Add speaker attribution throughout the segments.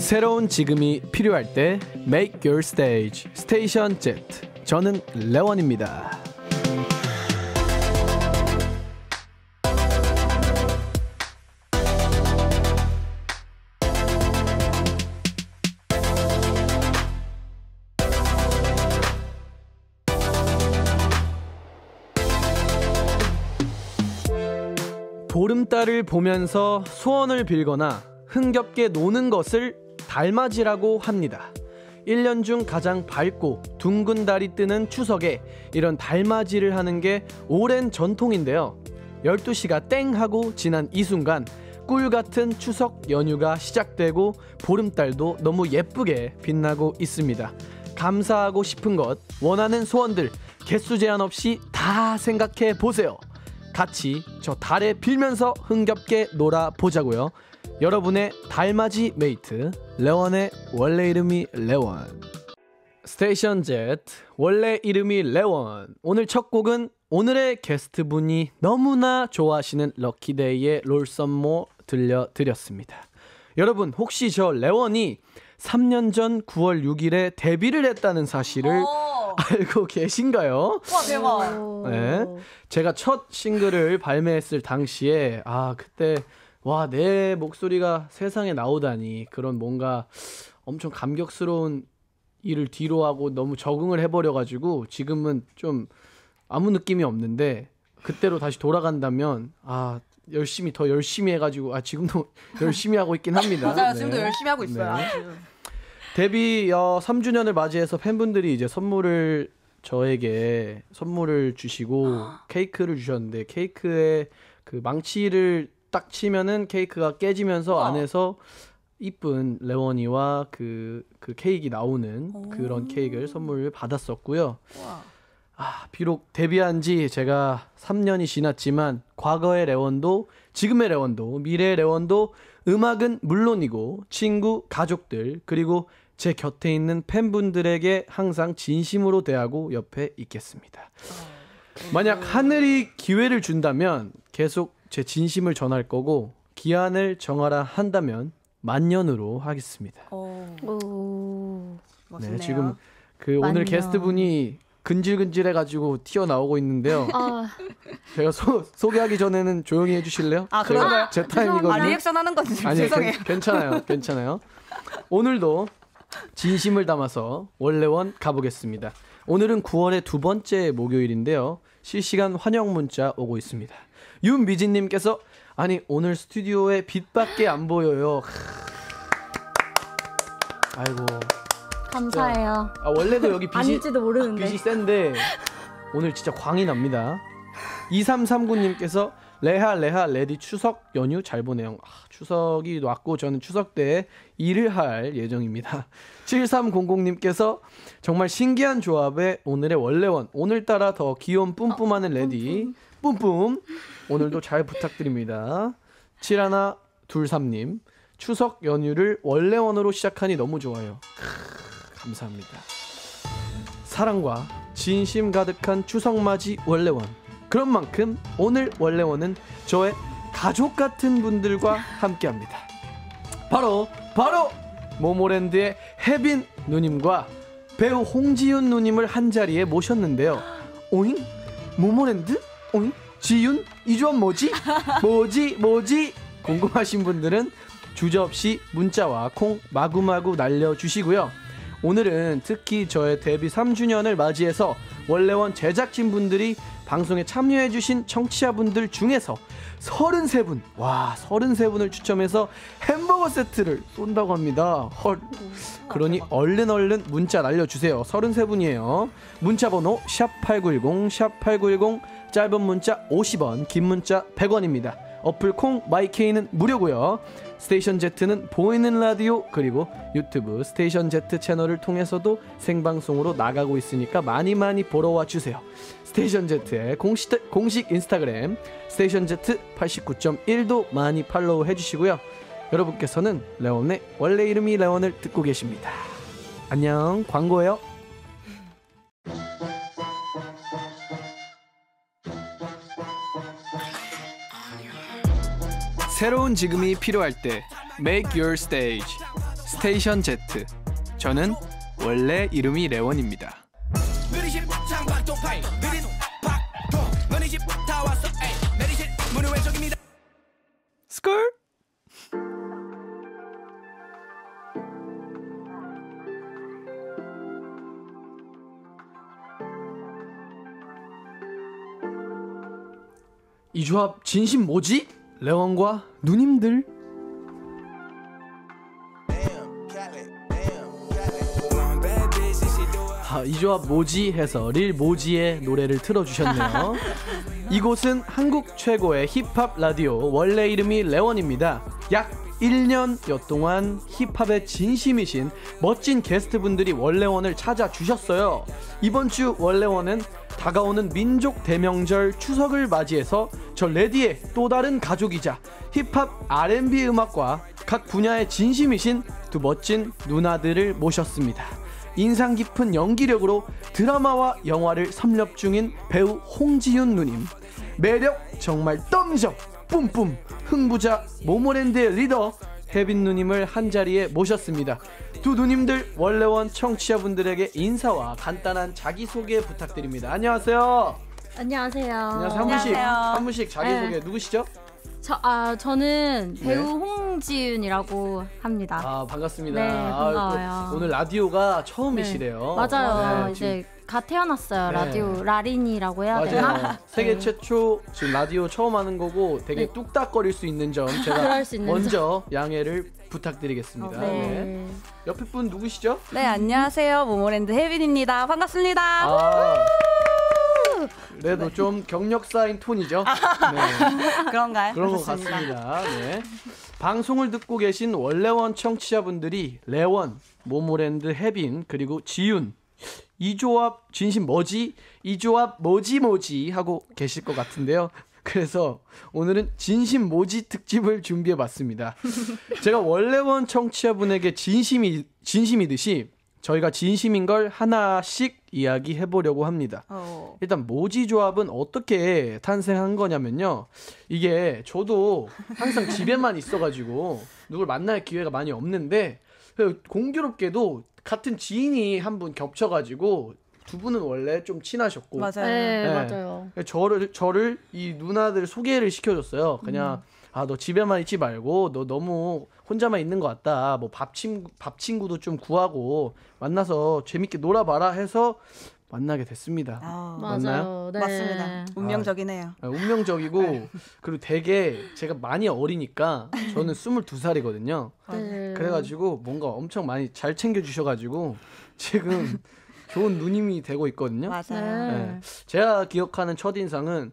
Speaker 1: 새로운 지금이 필요할 때 Make Your Stage 스테이션 Z. 저는 레원입니다. 보름달을 보면서 소원을 빌거나 흥겹게 노는 것을 달맞이라고 합니다. 1년 중 가장 밝고 둥근 달이 뜨는 추석에 이런 달맞이를 하는 게 오랜 전통인데요. 12시가 땡 하고 지난 이 순간 꿀같은 추석 연휴가 시작되고 보름달도 너무 예쁘게 빛나고 있습니다. 감사하고 싶은 것, 원하는 소원들 개수 제한 없이 다 생각해 보세요. 같이 저 달에 빌면서 흥겹게 놀아보자고요. 여러분의 달맞이 메이트 레원의 원래 이름이 레원. 스테이션 Z 원래 이름이 레원. 오늘 첫 곡은 오늘의 게스트분이 너무나 좋아하시는 럭키데이의 롤썸모 들려드렸습니다. 여러분 혹시 저 레원이 3년 전 9월 6일에 데뷔를 했다는 사실을 알고 계신가요?
Speaker 2: 와 대박.
Speaker 1: 네, 제가 첫 싱글을 발매했을 당시에 그때 와, 내 목소리가 세상에 나오다니 그런 뭔가 엄청 감격스러운 일을 뒤로 하고 너무 적응을 해버려가지고 지금은 좀 아무 느낌이 없는데 그때로 다시 돌아간다면 더 열심히 해가지고 지금도 열심히 하고 있긴 합니다.
Speaker 2: 맞아요. 지금도 열심히 하고 있어요.
Speaker 1: 네. 데뷔 3주년을 맞이해서 팬분들이 이제 저에게 선물을 주시고 케이크를 주셨는데 케이크에 그 망치를 딱 치면은 케이크가 깨지면서 안에서 이쁜 레원이와 그 케이크 나오는 그런 케이크를 선물을 받았었고요. 비록 데뷔한 지 제가 3년이 지났지만 과거의 레원도 지금의 레원도 미래의 레원도 음악은 물론이고 친구, 가족들 그리고 제 곁에 있는 팬분들에게 항상 진심으로 대하고 옆에 있겠습니다. 만약 하늘이 기회를 준다면 계속 제 진심을 전할 거고 기한을 정하라 한다면 만년으로 하겠습니다.
Speaker 2: 멋있네요.
Speaker 1: 네, 지금 오늘 게스트분이 근질근질해가지고 튀어나오고 있는데요. 제가 소개하기 전에는 조용히 해주실래요?
Speaker 2: 그런가요?
Speaker 1: 제 타임이거든요.
Speaker 2: 리액션 하는 건지 죄송해요.
Speaker 1: 괜찮아요. 오늘도 진심을 담아서 원래원 가보겠습니다. 오늘은 9월의 두 번째 목요일인데요. 실시간 환영 문자 오고 있습니다. 윤미진님께서 오늘 스튜디오에 빛밖에 안 보여요. 아이고
Speaker 3: 감사해요.
Speaker 1: 원래도 여기
Speaker 3: 아닐지도 모르는데
Speaker 1: 빛이 센데 오늘 진짜 광이 납니다. 2339님께서 레하 레디 추석 연휴 잘 보내요. 추석이 왔고 저는 추석 때 일을 할 예정입니다. 7300님께서 정말 신기한 조합의 오늘의 원래원 오늘따라 더 귀여운 뿜뿜하는 레디 뿜뿜 오늘도 잘 부탁드립니다. 7123님 추석 연휴를 원래원으로 시작하니 너무 좋아요. 감사합니다. 사랑과 진심 가득한 추석맞이 원래원. 그런 만큼 오늘 원래원은 저의 가족 같은 분들과 함께합니다. 바로 모모랜드의 혜빈 누님과 배우 홍지윤 누님을 한자리에 모셨는데요. 오잉? 모모랜드? 오잉? 지윤? 이 조합 뭐지? 뭐지? 궁금하신 분들은 주저없이 문자와 콩 마구마구 날려주시고요. 오늘은 특히 저의 데뷔 3주년을 맞이해서 원래원 제작진분들이 방송에 참여해주신 청취자분들 중에서 33분을 추첨해서 햄버거 세트를 쏜다고 합니다. 헐. 그러니 얼른 문자 날려주세요. 33분이에요. 문자번호 샵8910 짧은 문자 50원 긴 문자 100원입니다. 어플 콩 마이케이는 무료고요. 스테이션 Z는 보이는 라디오 그리고 유튜브 스테이션 Z 채널을 통해서도 생방송으로 나가고 있으니까 많이 보러 와주세요. 스테이션 Z의 공식 인스타그램 스테이션 Z 89.1도 많이 팔로우 해주시고요. 여러분께서는 레원의 원래 이름이 레원을 듣고 계십니다. 안녕. 광고예요. 새로운 지금이 필요할 때 Make Your Stage
Speaker 4: 스테이션 Z. 저는 원래 이름이 레원입니다. 스컬.
Speaker 1: 이 조합 진심 뭐지? 레원과 누님들. 이 조합 뭐지 해서 릴 모지의 노래를 틀어주셨네요. 이곳은 한국 최고의 힙합 라디오 원래 이름이 레원입니다. 약 1년여 동안 힙합의 진심이신 멋진 게스트분들이 원래원을 찾아주셨어요. 이번 주 원래원은 다가오는 민족 대명절 추석을 맞이해서 저 레디의 또 다른 가족이자 힙합 R&B 음악과 각 분야의 진심이신 두 멋진 누나들을 모셨습니다. 인상 깊은 연기력으로 드라마와 영화를 섭렵 중인 배우 홍지윤 누님, 매력 정말 덤점 뿜뿜 흥부자 모모랜드의 리더 혜빈 누님을 한자리에 모셨습니다. 두 누님들 원래원 청취자분들에게 인사와 간단한 자기소개 부탁드립니다. 안녕하세요.
Speaker 3: 안녕하세요.
Speaker 1: 안녕하세요. 한 분씩 자기소개.
Speaker 3: 네.
Speaker 1: 누구시죠?
Speaker 3: 저는 배우
Speaker 1: 네.
Speaker 3: 홍지윤이라고 합니다.
Speaker 1: 반갑습니다.
Speaker 3: 네, 반가워요.
Speaker 1: 오늘 라디오가 처음이시래요.
Speaker 3: 네. 맞아요.
Speaker 1: 네,
Speaker 3: 이제 갓 태어났어요.
Speaker 1: 네.
Speaker 3: 라디오 라린이라고 해야 되나?
Speaker 1: 맞아요. 세계
Speaker 3: 네.
Speaker 1: 최초 지금 라디오 처음 하는 거고 되게
Speaker 3: 네.
Speaker 1: 뚝딱거릴 수 있는 점 제가
Speaker 3: 그럴 수 있는
Speaker 1: 먼저 양해를 부탁드리겠습니다. 네.
Speaker 3: 네.
Speaker 1: 옆에 분 누구시죠?
Speaker 2: 네, 안녕하세요. 모모랜드 혜빈입니다. 반갑습니다.
Speaker 1: 그래도 좀 경력 쌓인 톤이죠. 네.
Speaker 2: 그런가요?
Speaker 1: 그런 것
Speaker 2: 그렇습니다.
Speaker 1: 같습니다. 네. 방송을 듣고 계신 원래원 청취자분들이 레원, 모모랜드 혜빈 그리고 지윤 이 조합 진심 뭐지? 이 조합 뭐지 하고 계실 것 같은데요. 그래서 오늘은 진심 뭐지 특집을 준비해봤습니다. 제가 원래원 청취자분에게 진심이듯이 저희가 진심인 걸 하나씩 이야기해보려고 합니다. 일단 모지 조합은 어떻게 탄생한 거냐면요. 이게 저도 항상 집에만 있어가지고 누굴 만날 기회가 많이 없는데 공교롭게도 같은 지인이 한 분 겹쳐가지고 두 분은 원래 좀 친하셨고
Speaker 2: 맞아요.
Speaker 3: 네,
Speaker 1: 네.
Speaker 3: 맞아요.
Speaker 1: 저를 이 누나들 소개를 시켜줬어요. 그냥 너 집에만 있지 말고 너 너무 혼자만 있는 것 같다. 뭐 밥 친구도 좀 구하고 만나서 재밌게 놀아봐라 해서 만나게 됐습니다. 맞나요?
Speaker 3: 맞아요. 네.
Speaker 2: 맞습니다. 운명적이네요.
Speaker 1: 운명적이고 그리고 되게 제가 많이 어리니까 저는 22살이거든요.
Speaker 3: 네.
Speaker 1: 그래가지고 뭔가 엄청 많이 잘 챙겨주셔가지고 지금 좋은 누님이 되고 있거든요.
Speaker 2: 맞아요.
Speaker 3: 네.
Speaker 1: 네. 제가 기억하는 첫인상은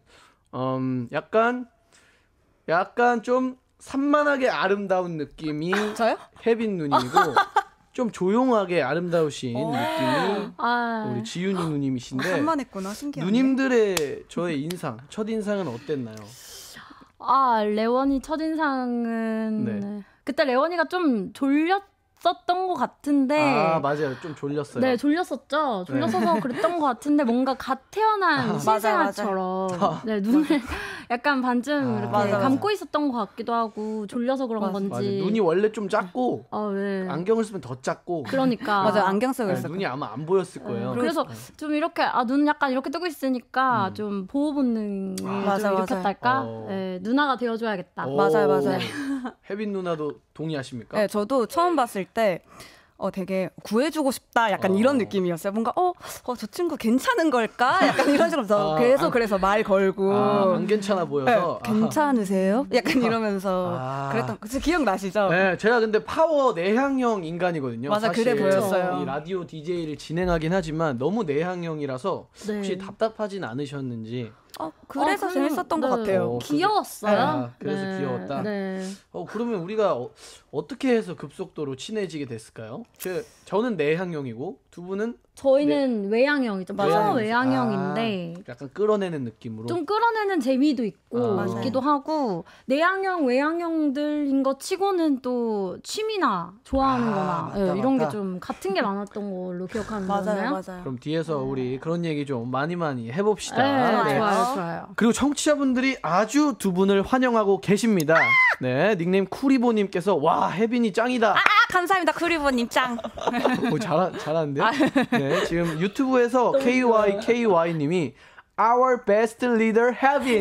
Speaker 1: 약간 좀 산만하게 아름다운 느낌이
Speaker 2: 저요?
Speaker 1: 혜빈 누님이고 좀 조용하게 아름다우신 느낌이 우리 지윤이 누님이신데
Speaker 2: 산만했구나. 신기하네.
Speaker 1: 누님들의 저의 첫인상은 어땠나요?
Speaker 3: 레원이 첫인상은
Speaker 1: 네.
Speaker 3: 그때 레원이가 좀 졸렸었던 것 같은데
Speaker 1: 맞아요. 좀 졸렸어요.
Speaker 3: 네, 졸렸었죠. 졸렸어서 그랬던 것 같은데 뭔가 갓 태어난 신생아처럼 네, 눈을 약간 반쯤 이렇게
Speaker 2: 맞아.
Speaker 3: 감고 있었던 것 같기도 하고 졸려서 그런 건지.
Speaker 1: 맞아. 눈이 원래 좀 작고
Speaker 3: 네.
Speaker 1: 안경을 쓰면 더 작고.
Speaker 3: 그러니까.
Speaker 2: 맞아요. 안경 쓰고 있었고.
Speaker 1: 눈이 아마 안 보였을 거예요.
Speaker 3: 그래서 좀 이렇게 눈 약간 이렇게 뜨고 있으니까 좀 보호 본능을 좀 일으켰달까? 네, 누나가 되어줘야겠다.
Speaker 2: 맞아요.
Speaker 1: 혜빈 누나도 동의하십니까?
Speaker 2: 네, 저도 처음 봤을 때 되게 구해주고 싶다 약간 이런 느낌이었어요. 뭔가 저 친구 괜찮은 걸까? 약간 이런 식으로 그래서 말 걸고
Speaker 1: 안 괜찮아 보여서
Speaker 2: 네, 괜찮으세요? 약간 이러면서 그랬던 거 기억나시죠?
Speaker 1: 네, 제가 근데 파워 내향형 인간이거든요.
Speaker 2: 맞아,
Speaker 1: 사실
Speaker 2: 그래 보였어요.
Speaker 1: 이 라디오 DJ를 진행하긴 하지만 너무 내향형이라서
Speaker 3: 네.
Speaker 1: 혹시 답답하진 않으셨는지.
Speaker 2: 그래서 재밌었던 것 같아요.
Speaker 3: 귀여웠어요.
Speaker 1: 그래서 귀여웠다.
Speaker 3: 네.
Speaker 1: 그러면 우리가 어떻게 해서 급속도로 친해지게 됐을까요? 저는 내향형이고 두 분은
Speaker 3: 저희는 외향형이죠.
Speaker 1: 맞아요.
Speaker 3: 외향형인데
Speaker 1: 약간 끌어내는 느낌으로.
Speaker 3: 좀 끌어내는 재미도 있고 있기도 하고 내향형 외향형들인 것 치고는 또 취미나 좋아하는 거나
Speaker 1: 맞다.
Speaker 3: 이런 게 좀 같은 게 많았던 걸로 기억하는 거예요.
Speaker 2: 맞아요.
Speaker 1: 그럼 뒤에서 우리 그런 얘기 좀 많이 해봅시다.
Speaker 3: 네, 좋아요. 좋아요.
Speaker 1: 그리고 청취자분들이 아주 두 분을 환영하고 계십니다. 네, 닉네임 쿠리보님께서 와 혜빈이 짱이다.
Speaker 2: 감사합니다, 쿠리보님 짱.
Speaker 1: 잘하는데요? 네, 지금 유튜브에서 KYKY님이 Our best leader 혜빈.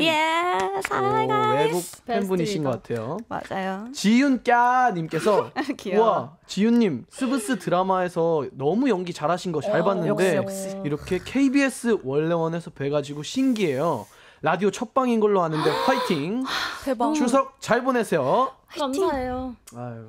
Speaker 1: 외국 팬분이신 것 같아요.
Speaker 2: 맞아요.
Speaker 1: 지윤까님께서
Speaker 2: 귀여워.
Speaker 1: 와 지윤님 스브스 드라마에서 너무 연기 잘하신 거 잘 봤는데
Speaker 2: 역시.
Speaker 1: 이렇게 KBS 원래원에서 뵈가지고 신기해요. 라디오 첫방인 걸로 아는데 화이팅.
Speaker 2: 대박.
Speaker 1: 추석 잘 보내세요.
Speaker 3: 감사해요.
Speaker 1: 아유.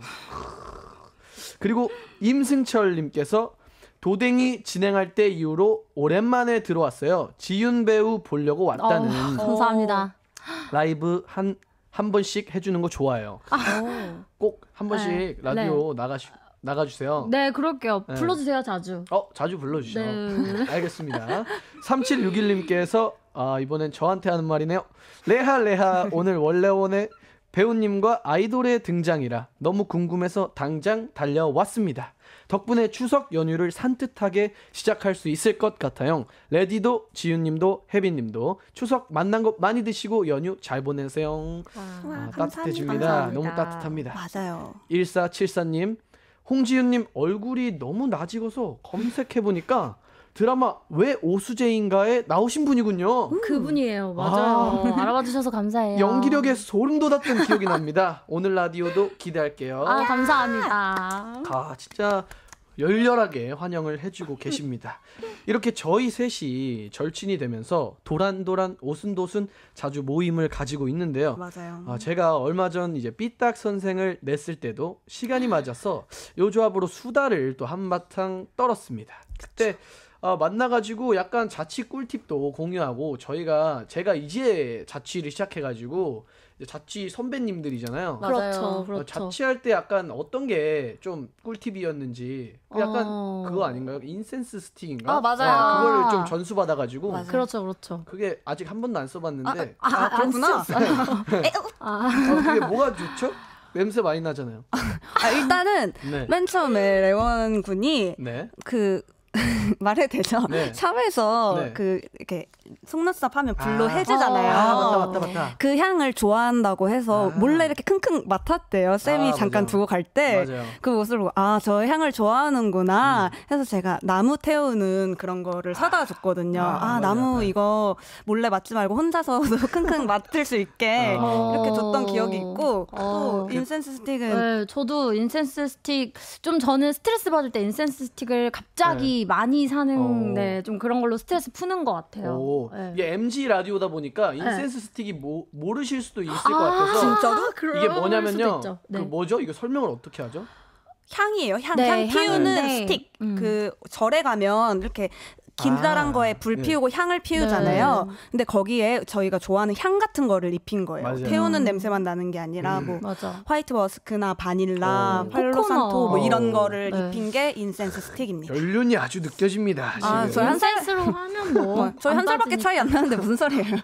Speaker 1: 그리고 임승철님께서 도댕이 진행할 때 이후로 오랜만에 들어왔어요. 지윤 배우 보려고 왔다는.
Speaker 3: 감사합니다.
Speaker 1: 라이브 한 번씩 해주는 거 좋아요. 꼭 한 번씩 라디오 나가주세요.
Speaker 3: 네, 그럴게요.
Speaker 1: 네.
Speaker 3: 불러주세요, 자주.
Speaker 1: 자주 불러주시죠.
Speaker 3: 네.
Speaker 1: 알겠습니다. 3761님께서 이번엔 저한테 하는 말이네요. 레하 오늘 원래원의 배우님과 아이돌의 등장이라 너무 궁금해서 당장 달려왔습니다. 덕분에 추석 연휴를 산뜻하게 시작할 수 있을 것 같아요. 레디도 지윤님도 혜빈님도 추석 만난 거 많이 드시고 연휴 잘 보내세요. 따뜻해집니다.
Speaker 3: 감사합니다.
Speaker 1: 너무 따뜻합니다.
Speaker 2: 맞아요.
Speaker 1: 1474님 홍지윤님 얼굴이 너무 나직어서 검색해보니까 드라마 왜 오수재인가에 나오신 분이군요.
Speaker 3: 그분이에요. 맞아요. 알아봐 주셔서 감사해요.
Speaker 1: 연기력에 소름 돋았던 기억이 납니다. 오늘 라디오도 기대할게요.
Speaker 3: 감사합니다.
Speaker 1: 진짜 열렬하게 환영을 해주고 계십니다. 이렇게 저희 셋이 절친이 되면서 도란도란 오순도순 자주 모임을 가지고 있는데요.
Speaker 2: 맞아요.
Speaker 1: 제가 얼마 전 이제 삐딱 선생을 냈을 때도 시간이 맞아서 요 조합으로 수다를 또 한바탕 떨었습니다. 그때 만나가지고 약간 자취 꿀팁도 공유하고 제가 이제 자취를 시작해가지고 이제 자취 선배님들이잖아요.
Speaker 3: 그렇죠.
Speaker 1: 자취할 때 약간 어떤 게 좀 꿀팁이었는지 약간 그거 아닌가요? 인센스 스틱인가?
Speaker 2: 맞아요.
Speaker 1: 그거를 좀 전수 받아가지고
Speaker 2: 맞아요.
Speaker 3: 그렇죠.
Speaker 1: 그게 아직 한 번도 안 써봤는데
Speaker 2: 그렇구나.
Speaker 1: 그게 뭐가 좋죠? 냄새 많이 나잖아요.
Speaker 2: 일단은
Speaker 1: 네.
Speaker 2: 맨 처음에 레원 군이
Speaker 1: 네.
Speaker 2: 말해도 되죠?
Speaker 1: 네.
Speaker 2: 샵에서
Speaker 1: 네.
Speaker 2: 이렇게 속눈썹 하면 불로 해주잖아요.
Speaker 1: 맞다.
Speaker 2: 그 향을 좋아한다고 해서 몰래 이렇게 킁킁 맡았대요. 쌤이 잠깐
Speaker 1: 맞아요.
Speaker 2: 두고 갈 때 그 모습을 보고 저 향을 좋아하는구나 해서 제가 나무 태우는 그런 거를 사다 줬거든요. 나무 이거 몰래 맡지 말고 혼자서도 킁킁 맡을 수 있게 이렇게 줬던 기억이 있고 또 인센스 스틱은
Speaker 3: 네, 저도 인센스 스틱 저는 스트레스 받을 때 인센스 스틱을 갑자기 많이 사는 좀 그런 걸로 스트레스 푸는 것 같아요. 네.
Speaker 1: 이게 MG 라디오다 보니까 인센스 스틱이 모르실 수도 있을 것 같아서
Speaker 2: 진짜로?
Speaker 1: 이게 뭐냐면요.
Speaker 3: 네.
Speaker 1: 뭐죠? 이거 설명을 어떻게 하죠?
Speaker 2: 향이에요. 향
Speaker 3: 네,
Speaker 2: 피우는
Speaker 3: 향인데,
Speaker 2: 스틱. 절에 가면 이렇게 기다란 거에 불 피우고 향을 피우잖아요. 근데 거기에 저희가 좋아하는 향 같은 거를 입힌 거예요.
Speaker 1: 맞아요.
Speaker 2: 태우는 냄새만 나는 게 아니라
Speaker 3: 맞아.
Speaker 2: 화이트 머스크나 바닐라, 팔로산토
Speaker 3: 코코넛.
Speaker 2: 이런 거를 입힌 게 인센스 스틱입니다.
Speaker 1: 연륜이 아주 느껴집니다. 지금.
Speaker 2: 저희 한 살,
Speaker 3: 인센스로 하면
Speaker 2: 저희 한 살밖에 차이 안 나는데 무슨 소리예요?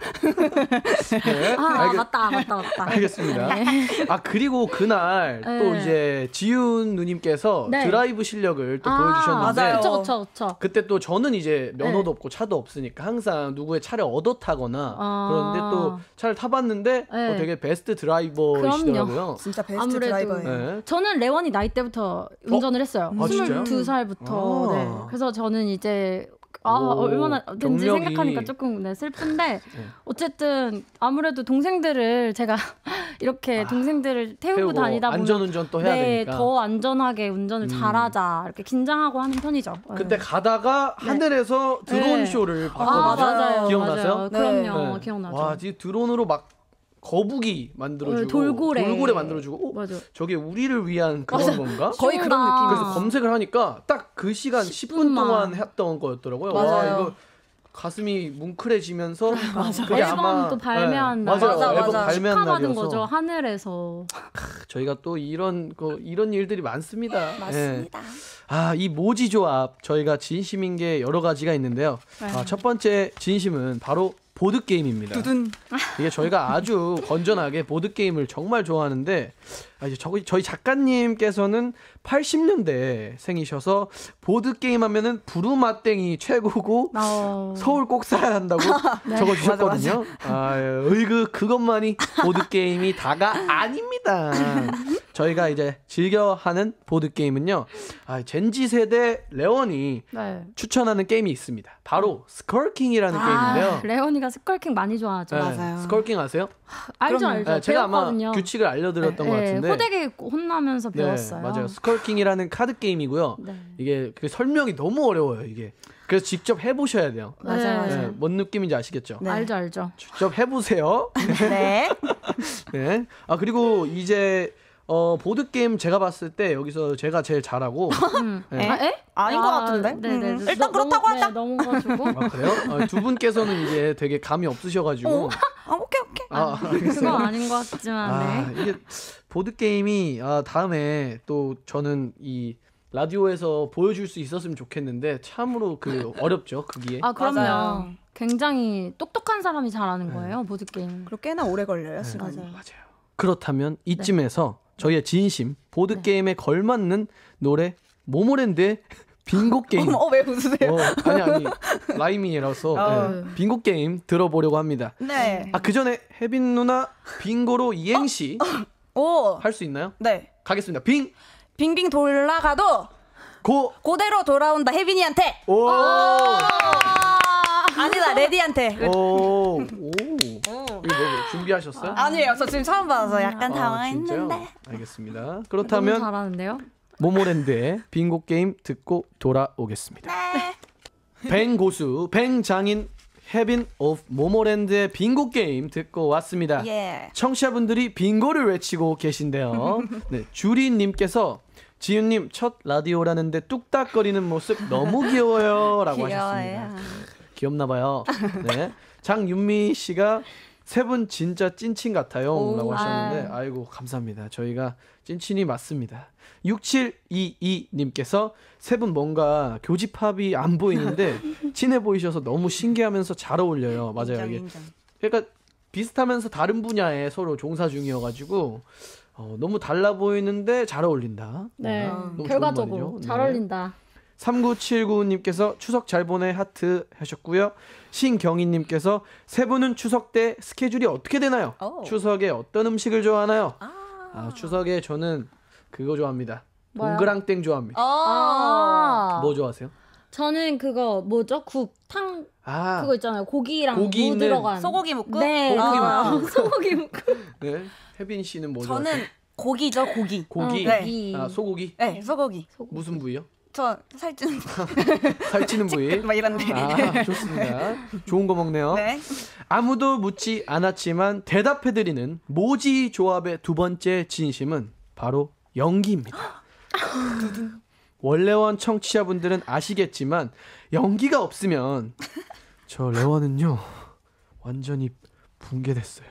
Speaker 1: 네.
Speaker 3: 맞다.
Speaker 1: 알겠습니다. 그리고 그날 또 이제 지윤 누님께서
Speaker 3: 네.
Speaker 1: 드라이브 실력을 또 보여주셨는데
Speaker 2: 맞아요.
Speaker 3: 그쵸.
Speaker 1: 그때 또 저는 이제 면허도 없고 차도 없으니까 항상 누구의 차를 얻어 타거나 그런데 또 차를 타봤는데 되게 베스트 드라이버이시더라고요.
Speaker 2: 진짜 베스트
Speaker 3: 아무래도.
Speaker 2: 드라이버예요.
Speaker 1: 네.
Speaker 3: 저는 레원이 나이 때부터 운전을 했어요.
Speaker 1: 진짜요?
Speaker 3: 22살부터. 네. 그래서 저는 이제 얼마나 된지
Speaker 1: 경력이.
Speaker 3: 생각하니까 조금 슬픈데 어쨌든 아무래도 동생들을 제가 이렇게 동생들을 태우고 다니다 보면
Speaker 1: 안전운전 또 해야 되니까
Speaker 3: 더 안전하게 운전을 잘하자 이렇게 긴장하고 하는 편이죠.
Speaker 1: 그때 가다가 하늘에서 드론 쇼를 봤거든요.
Speaker 3: 맞아요.
Speaker 1: 기억나세요?
Speaker 3: 맞아요. 그럼요. 기억나죠.
Speaker 1: 와, 이 드론으로 막 거북이 만들어주고
Speaker 3: 돌고래
Speaker 1: 만들어주고
Speaker 3: 맞아.
Speaker 1: 저게 우리를 위한 그런 건가?
Speaker 2: 거의 그런 느낌.
Speaker 1: 그래서 검색을 하니까 딱 그 시간 10분 동안 했던 거였더라고요.
Speaker 2: 맞아요.
Speaker 1: 와, 이거 가슴이 뭉클해지면서 그게
Speaker 3: 앨범 또 발매한 날.
Speaker 1: 맞아요. 앨범 발매한
Speaker 3: 축하받은
Speaker 1: 날이어서
Speaker 3: 거죠. 하늘에서.
Speaker 1: 저희가 또 이런 일들이 많습니다.
Speaker 2: 맞습니다.
Speaker 1: 이 모지 조합 저희가 진심인 게 여러 가지가 있는데요. 첫 번째 진심은 바로 보드 게임입니다.
Speaker 2: 두둔.
Speaker 1: 이게 저희가 아주 건전하게 보드 게임을 정말 좋아하는데 이제 저희 작가님께서는 80년대 생이셔서 보드 게임 하면은 부루마땡이 최고고 서울 꼭 살아야 한다고
Speaker 2: 네.
Speaker 1: 적어주셨거든요. 그것만이 보드 게임이 다가 아닙니다. 저희가 이제 즐겨 하는 보드 게임은요. 젠지 세대 레원이
Speaker 3: 네.
Speaker 1: 추천하는 게임이 있습니다. 바로 스컬킹이라는 게임인데요.
Speaker 3: 레온이가 스컬킹 많이 좋아하죠.
Speaker 1: 네,
Speaker 2: 맞아요.
Speaker 1: 스컬킹 아세요?
Speaker 3: 알죠, 알죠.
Speaker 1: 네, 제가
Speaker 3: 배웠거든요.
Speaker 1: 아마 규칙을 알려드렸던 것 같은데.
Speaker 3: 호되게 혼나면서 배웠어요.
Speaker 1: 네, 맞아요. 스컬킹이라는 카드 게임이고요.
Speaker 3: 네.
Speaker 1: 이게 그 설명이 너무 어려워요. 이게. 그래서 직접 해보셔야 돼요.
Speaker 2: 맞아요.
Speaker 1: 네, 뭔 느낌인지 아시겠죠?
Speaker 2: 네.
Speaker 3: 알죠, 알죠.
Speaker 1: 직접 해보세요.
Speaker 2: 네.
Speaker 1: 네. 그리고 이제 보드 게임 제가 봤을 때 여기서 제가 제일 잘하고. 네.
Speaker 3: 에?
Speaker 2: 아닌 것 같은데.
Speaker 3: 네네.
Speaker 2: 일단 그렇다고 하자.
Speaker 3: 넘어가지고.
Speaker 1: 그래요? 두 분께서는 이제 되게 감이 없으셔가지고.
Speaker 2: 오케이.
Speaker 1: 알겠어요.
Speaker 3: 그건 아닌 것 같지만, 네.
Speaker 1: 이게 보드 게임이 다음에 또 저는 이 라디오에서 보여줄 수 있었으면 좋겠는데 참으로 어렵죠, 그게.
Speaker 3: 그럼요.
Speaker 2: 맞아요.
Speaker 3: 굉장히 똑똑한 사람이 잘하는 거예요, 보드 게임.
Speaker 2: 그리고 꽤나 오래 걸려요, 시간이.
Speaker 3: 맞아요.
Speaker 1: 그렇다면 이쯤에서 저희의 진심 보드 게임에 걸맞는 노래 모모랜드의 빙고 게임.
Speaker 2: 왜 웃으세요?
Speaker 1: 아니 라임이라서 빙고 게임 들어보려고 합니다.
Speaker 2: 네.
Speaker 1: 그 전에 혜빈 누나 빙고로 이행시
Speaker 2: 오.
Speaker 1: 할 수 있나요?
Speaker 2: 네.
Speaker 1: 가겠습니다.
Speaker 2: 빙빙 돌아가도 그대로 돌아온다 혜빈이한테.
Speaker 1: 오.
Speaker 2: 아니다 레디한테.
Speaker 1: 오. 이거 뭐 준비하셨어요?
Speaker 2: 아니에요. 저 지금 처음 봐서 약간
Speaker 1: 진짜요?
Speaker 2: 당황했는데.
Speaker 1: 알겠습니다.
Speaker 3: 너무
Speaker 1: 그렇다면
Speaker 3: 잘하는데요?
Speaker 1: 모모랜드의 빙고 게임 듣고 돌아오겠습니다.
Speaker 2: 네.
Speaker 1: 뱅 고수, 뱅 장인 혜빈 오브 모모랜드의 빙고 게임 듣고 왔습니다.
Speaker 2: 예.
Speaker 1: 청취자분들이 빙고를 외치고 계신데요. 네, 주리님께서 지윤님 첫 라디오라는데 뚝딱거리는 모습 너무 귀여워요라고 하셨습니다. 귀엽나봐요. 네, 장윤미 씨가 세 분 진짜 찐친 같아요라고 하셨는데 아이고 감사합니다. 저희가 찐친이 맞습니다. 6722님께서 세 분 뭔가 교집합이 안 보이는데 친해 보이셔서 너무 신기하면서 잘 어울려요. 맞아요. 이게 그러니까 비슷하면서 다른 분야에 서로 종사 중이어가지고 너무 달라 보이는데 잘 어울린다.
Speaker 3: 네,
Speaker 1: 너무
Speaker 3: 결과적으로
Speaker 1: 좋은 말이죠.
Speaker 3: 잘
Speaker 1: 네.
Speaker 3: 어울린다.
Speaker 1: 3979님께서 추석 잘 보내 하트 하셨고요. 신경희님께서 세 분은 추석 때 스케줄이 어떻게 되나요? 추석에 어떤 음식을 좋아하나요? 추석에 저는 그거 좋아합니다.
Speaker 3: 뭐요?
Speaker 1: 동그랑땡 좋아합니다. 뭐 좋아하세요?
Speaker 3: 저는 그거 뭐죠? 탕 그거 있잖아요. 고기랑
Speaker 1: 고기
Speaker 3: 무
Speaker 1: 있는
Speaker 3: 들어간
Speaker 2: 소고기 묵국?
Speaker 3: 네,
Speaker 1: 고기
Speaker 3: 소고기 묵국.
Speaker 1: 네, 혜빈 씨는 뭐
Speaker 2: 저는
Speaker 1: 좋아하세요?
Speaker 2: 고기죠, 고기.
Speaker 1: 고기.
Speaker 2: 네.
Speaker 1: 소고기.
Speaker 2: 네, 소고기.
Speaker 1: 무슨 부위요?
Speaker 2: 저 살찌는
Speaker 1: 살찌는 부위.
Speaker 2: 막 이런데.
Speaker 1: 좋습니다. 좋은 거 먹네요.
Speaker 2: 네.
Speaker 1: 아무도 묻지 않았지만 대답해드리는 모지 조합의 두 번째 진심은 바로 연기입니다. 원래원 청취자분들은 아시겠지만 연기가 없으면 저 레원은요 완전히 붕괴됐어요.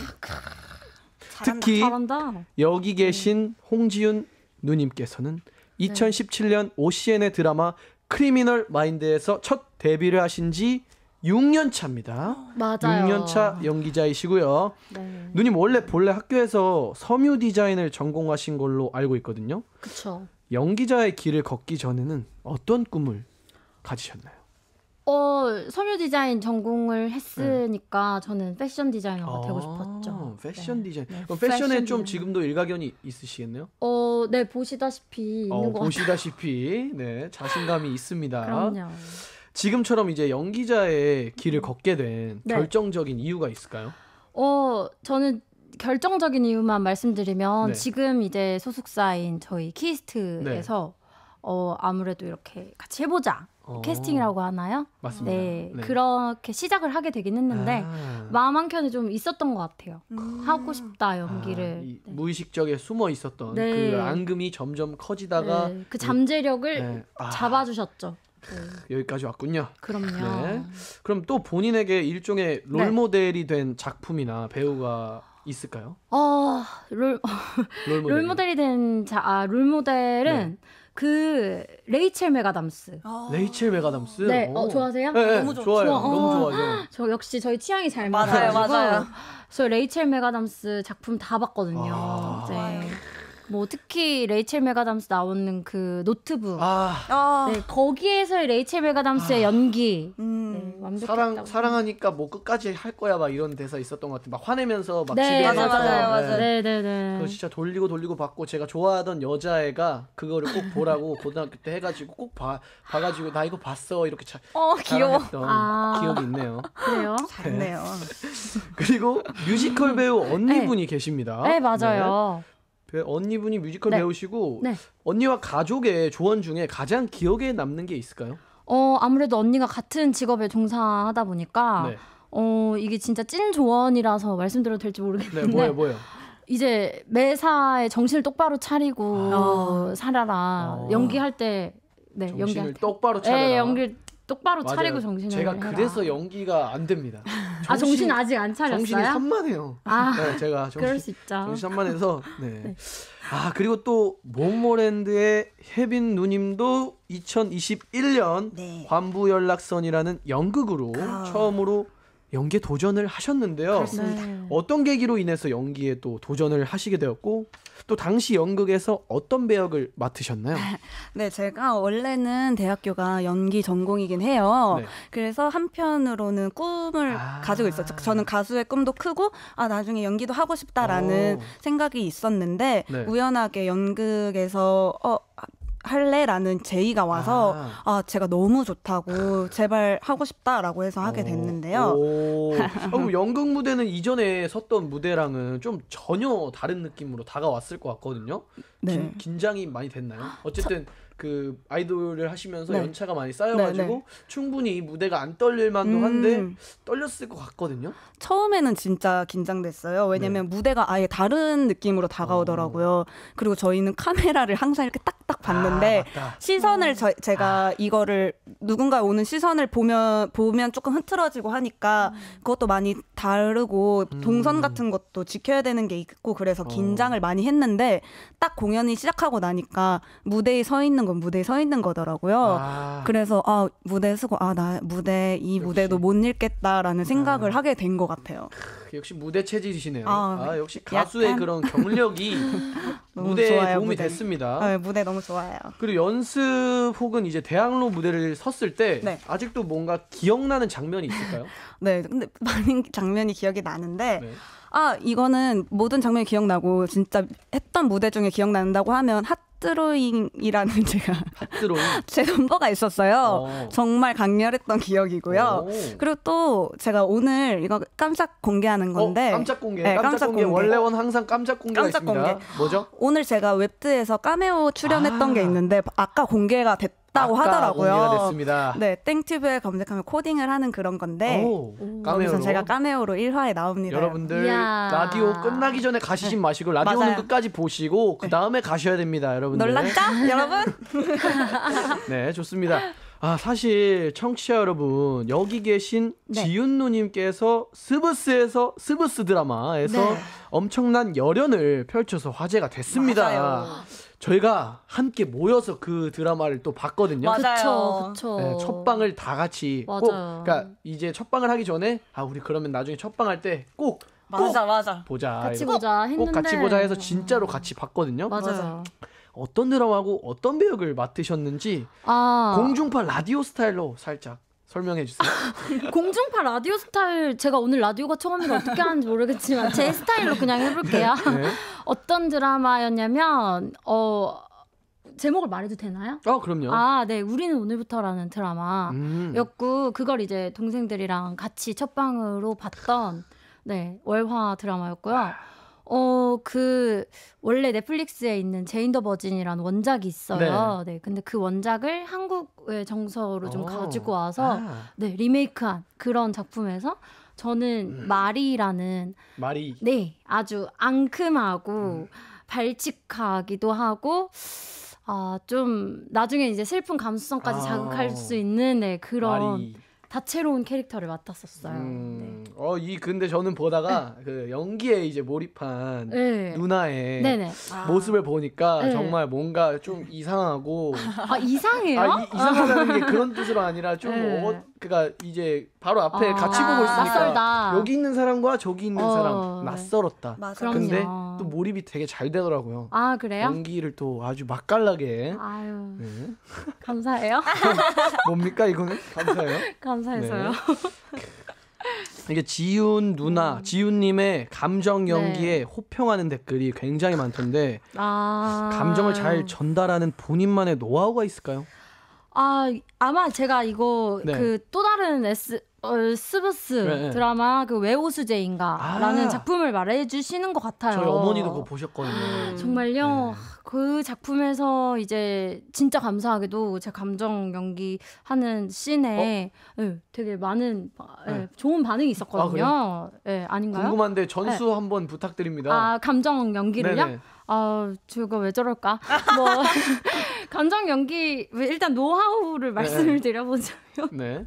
Speaker 1: 특히
Speaker 3: 잘한다.
Speaker 1: 여기 계신 홍지윤 누님께서는 2017년 OCN의 드라마 크리미널 마인드에서 첫 데뷔를 하신 지 6년 차입니다.
Speaker 3: 맞아요.
Speaker 1: 6년 차 연기자이시고요.
Speaker 3: 네.
Speaker 1: 누님 원래 본래 학교에서 섬유 디자인을 전공하신 걸로 알고 있거든요.
Speaker 3: 그쵸.
Speaker 1: 연기자의 길을 걷기 전에는 어떤 꿈을 가지셨나요?
Speaker 3: 섬유 디자인 전공을 했으니까 저는 패션 디자이너가 되고 싶었죠.
Speaker 1: 패션 디자인.
Speaker 3: 네.
Speaker 1: 그럼 패션에
Speaker 3: 패션
Speaker 1: 좀
Speaker 3: 디자인.
Speaker 1: 지금도 일가견이 있으시겠네요?
Speaker 3: 네, 보시다시피 있는 것 같아요.
Speaker 1: 보시다시피 네, 자신감이 있습니다.
Speaker 3: 그럼요.
Speaker 1: 지금처럼 이제 연기자의 길을 걷게 된
Speaker 3: 네.
Speaker 1: 결정적인 이유가 있을까요?
Speaker 3: 저는 결정적인 이유만 말씀드리면
Speaker 1: 네.
Speaker 3: 지금 이제 소속사인 저희 키스트에서 아무래도 이렇게 같이 해보자. 캐스팅이라고 하나요?
Speaker 1: 맞습니다.
Speaker 3: 네, 그렇게 시작을 하게 되긴 했는데 마음 한켠에 좀 있었던 것 같아요. 하고 싶다 연기를.
Speaker 1: 이
Speaker 3: 네.
Speaker 1: 무의식적에 숨어 있었던
Speaker 3: 네.
Speaker 1: 그 앙금이 점점 커지다가
Speaker 3: 네, 그 잠재력을
Speaker 1: 네.
Speaker 3: 잡아주셨죠.
Speaker 1: 여기까지 왔군요.
Speaker 3: 그럼요.
Speaker 1: 네. 그럼 또 본인에게 일종의 롤모델이 된 작품이나 배우가 있을까요? 롤모델이.
Speaker 3: 롤모델이 된 롤모델은
Speaker 1: 네.
Speaker 3: 그 레이첼 메가담스.
Speaker 1: 레이첼 메가담스.
Speaker 3: 네, 좋아하세요?
Speaker 1: 네,
Speaker 2: 너무
Speaker 1: 좋아요. 너무 좋아요.
Speaker 3: 저 역시 저희 취향이 잘
Speaker 2: 맞아요,
Speaker 3: 맞아가지고
Speaker 2: 맞아요.
Speaker 3: 저 레이첼 메가담스 작품 다 봤거든요. 네. 뭐 특히 레이첼 메가담스 나오는 그 노트북. 네, 거기에서의 레이첼 메가담스의 연기. 네, 완벽했다고.
Speaker 1: 사랑하니까 뭐 끝까지 할 거야 막 이런 대사 있었던 것 같아요. 막 화내면서 막
Speaker 3: 네,
Speaker 1: 집에
Speaker 2: 맞아요.
Speaker 3: 네네네.
Speaker 1: 그거 진짜 돌리고 봤고 제가 좋아하던 여자애가 그거를 꼭 보라고 고등학교 때 해가지고 꼭 봐가지고 나 이거 봤어 이렇게
Speaker 2: 귀여워.
Speaker 1: 자랑했던 기억이 있네요.
Speaker 3: 그래요?
Speaker 2: 잘네요.
Speaker 1: 그리고 뮤지컬 배우 언니분이 계십니다.
Speaker 3: 네, 맞아요.
Speaker 1: 언니분이 뮤지컬
Speaker 3: 네.
Speaker 1: 배우시고
Speaker 3: 네.
Speaker 1: 언니와 가족의 조언 중에 가장 기억에 남는 게 있을까요?
Speaker 3: 아무래도 언니가 같은 직업에 종사하다 보니까
Speaker 1: 네.
Speaker 3: 이게 진짜 찐 조언이라서 말씀드려도 될지
Speaker 1: 네,
Speaker 3: 모르겠는데
Speaker 1: 뭐예요?
Speaker 3: 이제 매사에 정신을 똑바로 차리고 살아라. 연기할 때
Speaker 1: 정신을
Speaker 3: 연기할 때.
Speaker 1: 똑바로 차려라.
Speaker 3: 네, 연기 똑바로
Speaker 1: 맞아요.
Speaker 3: 차리고 정신을
Speaker 1: 제가
Speaker 3: 해라.
Speaker 1: 그래서 연기가 안 됩니다.
Speaker 3: 정신 아직 안 차렸어요?
Speaker 1: 정신이 산만해요. 네, 제가
Speaker 3: 그럴 수 있죠.
Speaker 1: 정신 산만해서 네. 그리고 또 모모랜드의 혜빈 누님도 2021년
Speaker 2: 네.
Speaker 1: 관부연락선이라는 연극으로 처음으로 연기에 도전을 하셨는데요.
Speaker 3: 네.
Speaker 1: 어떤 계기로 인해서 연기에 또 도전을 하시게 되었고 또 당시 연극에서 어떤 배역을 맡으셨나요?
Speaker 2: 네, 제가 원래는 대학교가 연기 전공이긴 해요.
Speaker 1: 네.
Speaker 2: 그래서 한편으로는 꿈을 가지고 있었죠. 저는 가수의 꿈도 크고 나중에 연기도 하고 싶다라는 생각이 있었는데
Speaker 1: 네.
Speaker 2: 우연하게 연극에서 할래라는 제의가 와서 제가 너무 좋다고 제발 하고 싶다라고 해서 하게 됐는데요.
Speaker 1: 그럼 연극 무대는 이전에 섰던 무대랑은 좀 전혀 다른 느낌으로 다가왔을 것 같거든요.
Speaker 2: 네.
Speaker 1: 긴장이 많이 됐나요? 어쨌든 그 아이돌을 하시면서
Speaker 2: 네.
Speaker 1: 연차가 많이 쌓여가지고
Speaker 2: 네.
Speaker 1: 충분히 이 무대가 안 떨릴 만도 한데 떨렸을 것 같거든요.
Speaker 2: 처음에는 진짜 긴장됐어요. 왜냐면 무대가 아예 다른 느낌으로 다가오더라고요. 그리고 저희는 카메라를 항상 이렇게 딱딱 봤는데
Speaker 1: 맞다.
Speaker 2: 시선을 제가 이거를 누군가 오는 시선을 보면 조금 흐트러지고 하니까 그것도 많이 다르고 동선 같은 것도 지켜야 되는 게 있고 그래서 긴장을 많이 했는데 딱 공연이 시작하고 나니까 무대에 서 있는 건 무대에 서 있는 거더라고요. 그래서 무대에 서고 나 이 무대도 못 읽겠다라는 생각을 하게 된 것 같아요.
Speaker 1: 역시 무대 체질이시네요.
Speaker 2: 네.
Speaker 1: 역시 가수의
Speaker 2: 약간.
Speaker 1: 그런 경력이
Speaker 2: 너무
Speaker 1: 무대에
Speaker 2: 좋아요,
Speaker 1: 도움이
Speaker 2: 무대.
Speaker 1: 됐습니다.
Speaker 2: 무대 너무 좋아요.
Speaker 1: 그리고 연습 혹은 이제 대학로 무대를 섰을 때
Speaker 2: 네.
Speaker 1: 아직도 뭔가 기억나는 장면이 있을까요?
Speaker 2: 네, 근데 많은 장면이 기억이 나는데
Speaker 1: 네.
Speaker 2: 이거는 모든 장면이 기억나고 진짜 했던 무대 중에 기억난다고 하면 핫드로잉이라는 제 넘버가 있었어요. 정말 강렬했던 기억이고요. 그리고 또 제가 오늘 이거 깜짝 공개하는 건데
Speaker 1: 깜짝 공개.
Speaker 2: 네,
Speaker 1: 깜짝 공개. 원래는 항상 깜짝 공개가
Speaker 2: 깜짝
Speaker 1: 있습니다.
Speaker 2: 공개.
Speaker 1: 뭐죠?
Speaker 2: 오늘 제가 웹드에서 카메오 출연했던 게 있는데 아까 공개가 됐다고 하더라고요.
Speaker 1: 공개가 됐습니다.
Speaker 2: 네, 땡튜브에 검색하면 코딩을 하는 그런 건데
Speaker 1: 카메오로.
Speaker 2: 거기서 제가 카메오로 1화에 나옵니다.
Speaker 1: 여러분들
Speaker 3: 이야.
Speaker 1: 라디오 끝나기 전에 가시지 마시고 라디오는
Speaker 2: 맞아요.
Speaker 1: 끝까지 보시고 그 다음에 가셔야 됩니다, 여러분들.
Speaker 2: 놀랐죠, 여러분?
Speaker 1: 네, 좋습니다. 사실 청취자 여러분 여기 계신 지윤 누님께서 스브스 드라마에서 엄청난 열연을 펼쳐서 화제가 됐습니다.
Speaker 2: 맞아요.
Speaker 1: 저희가 함께 모여서 그 드라마를 또 봤거든요.
Speaker 2: 맞아요.
Speaker 3: 그쵸.
Speaker 1: 네, 첫 방을 다 같이
Speaker 3: 맞아요.
Speaker 1: 꼭 그러니까 이제 첫 방을 하기 전에 우리 그러면 나중에 첫 방 할 때 꼭
Speaker 2: 맞아.
Speaker 1: 보자.
Speaker 3: 같이
Speaker 1: 이거
Speaker 3: 보자 했는데
Speaker 1: 꼭 같이 보자 해서 진짜로 같이 봤거든요.
Speaker 3: 맞아요.
Speaker 1: 어떤 드라마고 어떤 배역을 맡으셨는지 공중파 라디오 스타일로 살짝 설명해 주세요.
Speaker 3: 공중파 라디오 스타일 제가 오늘 라디오가 처음이라 어떻게 하는지 모르겠지만 제 스타일로 그냥 해볼게요.
Speaker 1: 네.
Speaker 3: 어떤 드라마였냐면 제목을 말해도 되나요?
Speaker 1: 그럼요.
Speaker 3: 네. 우리는 오늘부터라는 드라마였고 그걸 이제 동생들이랑 같이 첫 방으로 봤던 월화 드라마였고요. 원래 넷플릭스에 있는 제인 더 버진이라는 원작이 있어요. 네. 근데 그 원작을 한국의 정서로 좀 가지고 와서 리메이크한 그런 작품에서 저는 마리라는 아주 앙큼하고 발칙하기도 하고 좀 나중에 이제 슬픈 감수성까지 자극할 수 있는 그런 다채로운 캐릭터를 맡았었어요. 네.
Speaker 1: 근데 저는 보다가 그 연기에 이제 몰입한 누나의 모습을 보니까 정말 뭔가 좀 이상하고.
Speaker 3: 이상해요?
Speaker 1: 이상하다는 게 그런 뜻으로 아니라 좀 그러니까 이제 바로 앞에 같이 보고 있으니까
Speaker 3: 낯설다.
Speaker 1: 여기 있는 사람과 저기 있는 사람 낯설었다.
Speaker 2: 맞아.
Speaker 1: 근데 또 몰입이 되게 잘 되더라고요.
Speaker 3: 그래요?
Speaker 1: 연기를 또 아주 맛깔나게.
Speaker 3: 감사해요.
Speaker 1: 뭡니까 이거는? 감사해요.
Speaker 3: 감사해서요.
Speaker 1: 이게 지윤 누나, 지윤님의 감정 연기에 호평하는 댓글이 굉장히 많던데 감정을 잘 전달하는 본인만의 노하우가 있을까요?
Speaker 3: 아마 제가 이거 그 또 다른 스브스 드라마 그 왜 호수제인가라는 작품을 말해주시는 것 같아요.
Speaker 1: 저희 어머니도 그거 보셨거든요.
Speaker 3: 정말요? 그 작품에서 이제 진짜 감사하게도 제 감정 연기하는 씬에 되게 많은 좋은 반응이 있었거든요. 아닌가요?
Speaker 1: 궁금한데 전수 한번 부탁드립니다.
Speaker 3: 감정 연기를요?
Speaker 1: 네네.
Speaker 3: 제가 왜 저럴까? 감정 연기 일단 노하우를 말씀을 드려보자면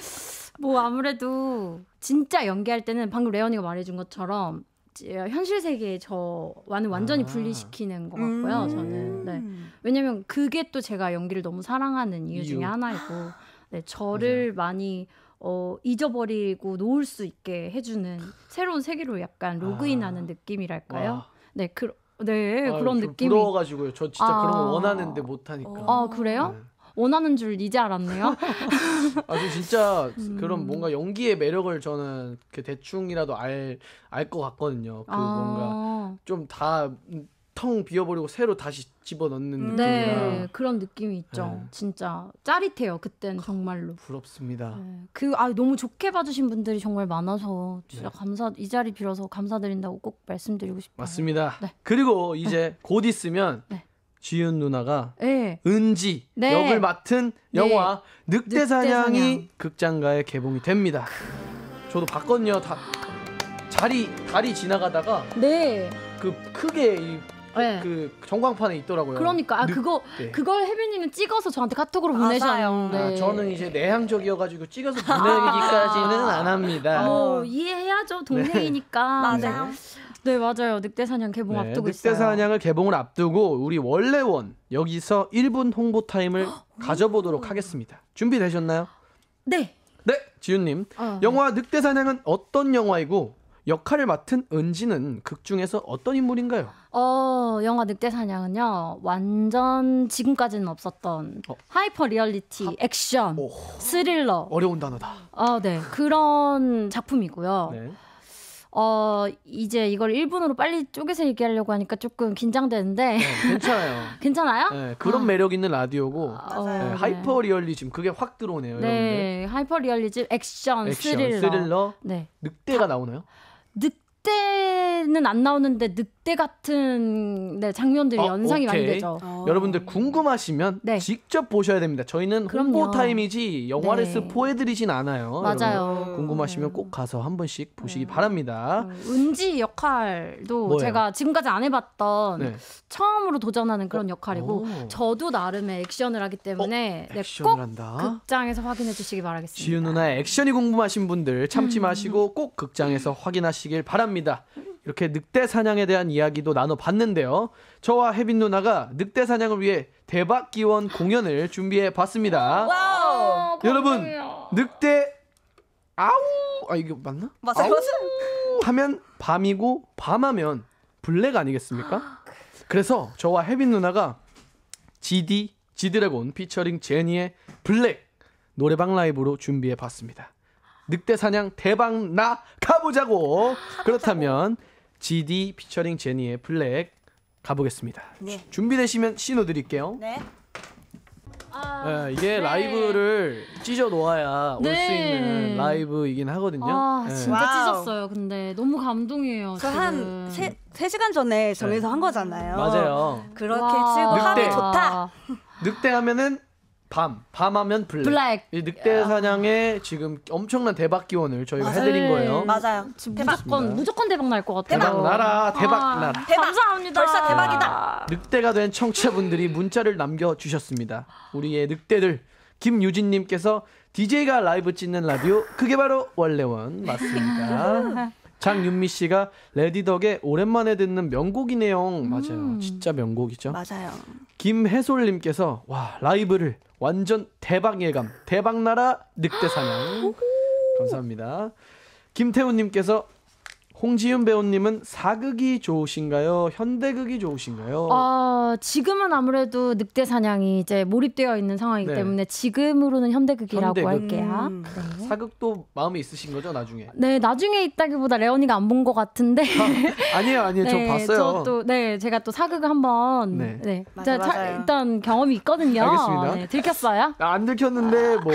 Speaker 3: 아무래도 진짜 연기할 때는 방금 레언이가 말해준 것처럼 현실 세계에 저와는 완전히 분리시키는 것 같고요. 저는 왜냐면 그게 또 제가 연기를 너무 사랑하는 이유 중에 하나이고 저를 많이 잊어버리고 놓을 수 있게 해주는 새로운 세계로 약간 로그인하는 느낌이랄까요? 그런 느낌이.
Speaker 1: 부러워가지고요. 저 진짜 그런 거 원하는데 못하니까.
Speaker 3: 그래요? 원하는 줄 이제 알았네요.
Speaker 1: 저 진짜 그런 뭔가 연기의 매력을 저는 그 대충이라도 알 것 같거든요. 뭔가 좀 다 텅 비워버리고 새로 다시 집어넣는 느낌이라.
Speaker 3: 그런 느낌이 있죠. 진짜 짜릿해요. 그땐 정말로.
Speaker 1: 부럽습니다.
Speaker 3: 너무 좋게 봐주신 분들이 정말 많아서 진짜 이 자리 빌어서 감사드린다고 꼭 말씀드리고 싶어요.
Speaker 1: 맞습니다. 그리고 이제 곧 있으면 지윤 누나가 은지 역을 맡은 영화 늑대사냥이 극장가에 개봉이 됩니다. 저도 봤거든요. 다리 지나가다가 그 크게 그 전광판에 있더라고요.
Speaker 3: 그러니까 그걸 혜빈님은 찍어서 저한테 카톡으로 보내셨는데
Speaker 1: 저는 이제 내향적이어가지고 찍어서 보내기까지는 안 합니다.
Speaker 3: 이해해야죠. 동생이니까.
Speaker 2: 맞아요.
Speaker 3: 맞아요. 늑대사냥 개봉 앞두고 있어요.
Speaker 1: 늑대사냥을 개봉을 앞두고 우리 원래원 여기서 1분 홍보 타임을 가져보도록 하겠습니다. 준비되셨나요?
Speaker 3: 네,
Speaker 1: 지윤님. 영화 늑대사냥은 어떤 영화이고 역할을 맡은 은지는 극 중에서 어떤 인물인가요?
Speaker 3: 영화 늑대사냥은요, 완전 지금까지는 없었던 하이퍼 리얼리티 액션 스릴러.
Speaker 1: 어려운 단어다.
Speaker 3: 그런 작품이고요. 이제 이걸 1분으로 빨리 쪼개서 얘기하려고 하니까 조금 긴장되는데.
Speaker 1: 괜찮아요.
Speaker 3: 괜찮아요?
Speaker 1: 그런 매력 있는 라디오고 하이퍼 리얼리즘 그게 확 들어오네요. 여러분들.
Speaker 3: 하이퍼 리얼리즘 액션 스릴러.
Speaker 1: 늑대가 나오나요?
Speaker 3: 늑대는 안 나오는데 늑대 같은 장면들이 연상이 많이 되죠.
Speaker 1: 여러분들 궁금하시면 직접 보셔야 됩니다. 저희는 홍보 타임이지 영화를 스포해드리진 않아요.
Speaker 3: 맞아요.
Speaker 1: 궁금하시면 꼭 가서 한 번씩 보시기 바랍니다.
Speaker 3: 은지 역할도 제가 지금까지 안 해봤던 처음으로 도전하는 그런 역할이고 저도 나름의 액션을 하기 때문에 꼭 극장에서 확인해 주시기 바라겠습니다.
Speaker 1: 지윤 누나의 액션이 궁금하신 분들 참지 마시고 꼭 극장에서 확인하시길 바랍니다. 이렇게 늑대 사냥에 대한 이야기도 나눠봤는데요. 저와 혜빈 누나가 늑대 사냥을 위해 대박 기원 공연을 준비해 봤습니다. 여러분, 늑대 아우 이게 맞나?
Speaker 2: 맞아요.
Speaker 1: 하면 밤이고 밤하면 블랙 아니겠습니까? 그래서 저와 혜빈 누나가 지드래곤 피처링 제니의 블랙 노래방 라이브로 준비해 봤습니다. 늑대 사냥 대박 나 가보자고. 그렇다면 GD 피처링 제니의 블랙 가보겠습니다. 준비되시면 신호 드릴게요. 이게 라이브를 찢어 놓아야 올 수 있는 라이브이긴 하거든요.
Speaker 3: 진짜 찢었어요. 근데 너무 감동이에요.
Speaker 2: 저 한 3시간 전에 정해서 한 거잖아요.
Speaker 1: 맞아요.
Speaker 2: 그렇게 치고 합이 좋다.
Speaker 1: 늑대 하면은 밤하면 블랙. 이 늑대 사냥에 지금 엄청난 대박 기원을 저희가 해드린 거예요.
Speaker 2: 맞아요.
Speaker 3: 무조건 대박 날 것 같아요.
Speaker 1: 대박 나라.
Speaker 3: 감사합니다.
Speaker 2: 벌써 대박이다.
Speaker 1: 늑대가 된 청취자분들이 문자를 남겨주셨습니다. 우리의 늑대들 김유진님께서 DJ가 라이브 찍는 라디오 그게 바로 원래원 맞습니다. 장윤미 씨가 레디덕의 오랜만에 듣는 명곡이네요. 맞아요. 진짜 명곡이죠.
Speaker 2: 맞아요.
Speaker 1: 김혜솔님께서 와 라이브를 완전 대박 예감 대박나라 늑대사냥 감사합니다. 김태훈님께서 홍지윤 배우님은 사극이 좋으신가요? 현대극이 좋으신가요?
Speaker 3: 지금은 아무래도 늑대 사냥이 이제 몰입되어 있는 상황이기
Speaker 1: 네.
Speaker 3: 때문에 지금으로는 현대극이라고
Speaker 1: 현대극.
Speaker 3: 할게요. 네.
Speaker 1: 사극도 마음에 있으신 거죠 나중에?
Speaker 3: 네, 나중에 있다기보다 레온이가 안 본 것 같은데.
Speaker 1: 아니에요. 저 봤어요.
Speaker 3: 제가 또 사극을 한번
Speaker 1: 네.
Speaker 2: 맞아요.
Speaker 3: 일단 경험이 있거든요.
Speaker 1: 알겠습니다.
Speaker 3: 네, 들켰어요?
Speaker 1: 안 들켰는데 뭐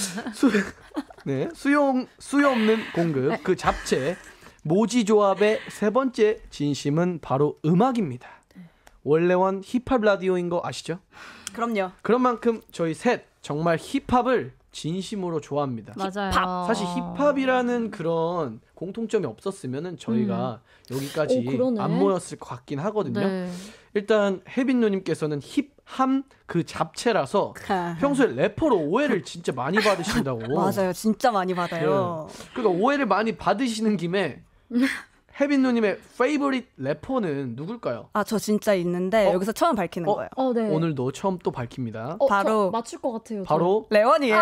Speaker 1: 수요 없는 공급 그 잡채 모지 조합의 세 번째 진심은 바로 음악입니다. 원래원 힙합 라디오인 거 아시죠?
Speaker 2: 그럼요.
Speaker 1: 그런 만큼 저희 셋 정말 힙합을 진심으로 좋아합니다.
Speaker 3: 맞아요.
Speaker 1: 사실 힙합이라는 그런 공통점이 없었으면은 저희가 여기까지
Speaker 3: 그러네.
Speaker 1: 안 모였을 것 같긴 하거든요.
Speaker 3: 네.
Speaker 1: 일단 혜빈 누님께서는 힙함 그 잡채라서 평소에 래퍼로 오해를 진짜 많이 받으신다고.
Speaker 2: 맞아요. 진짜 많이 받아요.
Speaker 1: 그러니까 오해를 많이 받으시는 김에 혜빈 누님의 페이보릿 래퍼는 누굴까요?
Speaker 2: 저 진짜 있는데 여기서 처음 밝히는 거예요.
Speaker 3: 네.
Speaker 1: 오늘도 처음 또 밝힙니다.
Speaker 2: 바로
Speaker 3: 저 맞출 것 같아요.
Speaker 1: 바로
Speaker 2: 레원이에요?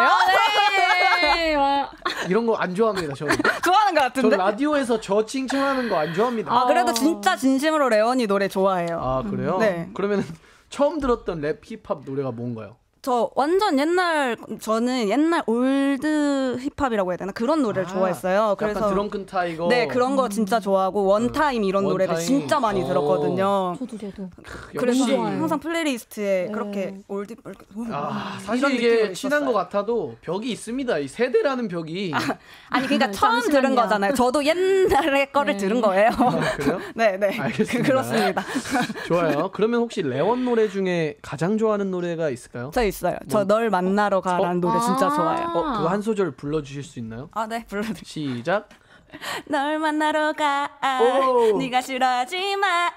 Speaker 3: 네. 와.
Speaker 1: 이런 거 안 좋아합니다. 저는.
Speaker 2: 좋아하는 것
Speaker 1: 저
Speaker 2: 같은데?
Speaker 1: 라디오에서 저 칭찬하는 거 안 좋아합니다.
Speaker 2: 그래도 진짜 진심으로 레원이 노래 좋아해요.
Speaker 1: 그래요?
Speaker 2: 네.
Speaker 1: 그러면 처음 들었던 랩 힙합 노래가 뭔가요?
Speaker 2: 저 완전 저는 옛날 올드 힙합이라고 해야 되나? 그런 노래를 좋아했어요. 그래서
Speaker 1: 약간 드렁큰 타이거.
Speaker 2: 네, 그런 거 진짜 좋아하고 원타임 이런 노래를
Speaker 1: 원타임.
Speaker 2: 진짜 많이 들었거든요.
Speaker 3: 저도.
Speaker 2: 그래서
Speaker 1: 역시
Speaker 2: 항상 플레이리스트에 그렇게 올드
Speaker 1: 사실
Speaker 2: 이런
Speaker 1: 이게
Speaker 2: 느낌으로
Speaker 1: 친한
Speaker 2: 있었어요.
Speaker 1: 것 같아도 벽이 있습니다. 이 세대라는 벽이.
Speaker 2: 아니 그러니까 처음
Speaker 3: 잠시만요.
Speaker 2: 들은 거잖아요. 저도 옛날의 거를 들은 거예요.
Speaker 1: 그래요?
Speaker 2: 네.
Speaker 1: 알겠습니다.
Speaker 2: 그렇습니다.
Speaker 1: 좋아요. 그러면 혹시 레원 노래 중에 가장 좋아하는 노래가 있을까요?
Speaker 2: 저 있어요. 저 널 만나러 가라는 노래 진짜 좋아요.
Speaker 1: 그거 한 소절 불러주실 수 있나요?
Speaker 2: 네, 불러드릴게요.
Speaker 1: 시작.
Speaker 2: 널 만나러 가.
Speaker 1: 오.
Speaker 2: 네가 싫어하지 마.